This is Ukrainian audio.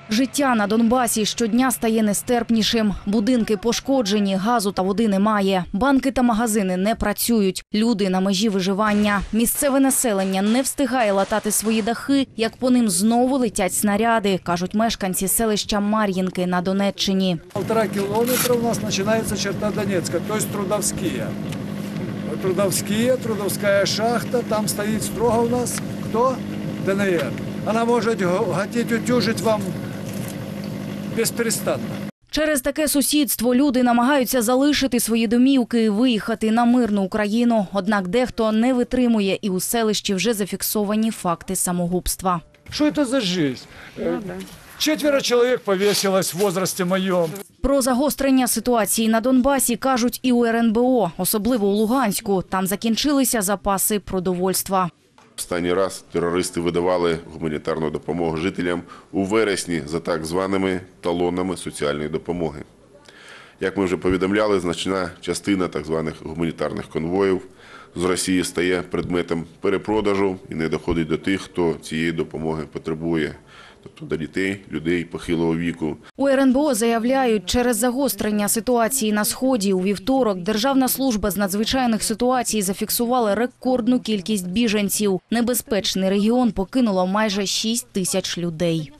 Життя на Донбасі щодня стає нестерпнішим. Будинки пошкоджені, газу та води немає. Банки та магазини не працюють. Люди на межі виживання. Місцеве населення не встигає латати свої дахи, як по ним знову летять снаряди, кажуть мешканці селища Мар'їнки на Донеччині. 1,5 кілометра у нас починається черта Донецька, тобто Трудовські. Трудовська шахта, там стоїть строго у нас хто? ДНР. Вона може хотіти утюжити вам безперестанно. Через таке сусідство люди намагаються залишити свої домівки і виїхати на мирну Україну. Однак дехто не витримує, і у селищі вже зафіксовані факти самогубства. Що це за життя? 4 чоловік повісилось в возрасті моєму. Про загострення ситуації на Донбасі кажуть і у РНБО, особливо у Луганську. Там закінчилися запаси продовольства. Останній раз терористи видавали гуманітарну допомогу жителям у вересні за так званими талонами соціальної допомоги. Як ми вже повідомляли, значна частина так званих гуманітарних конвоїв з Росії стає предметом перепродажу і не доходить до тих, хто цієї допомоги потребує. Тобто до дітей, людей похилого віку. У РНБО заявляють, через загострення ситуації на Сході у вівторок Державна служба з надзвичайних ситуацій зафіксувала рекордну кількість біженців. Небезпечний регіон покинуло майже 6 тисяч людей.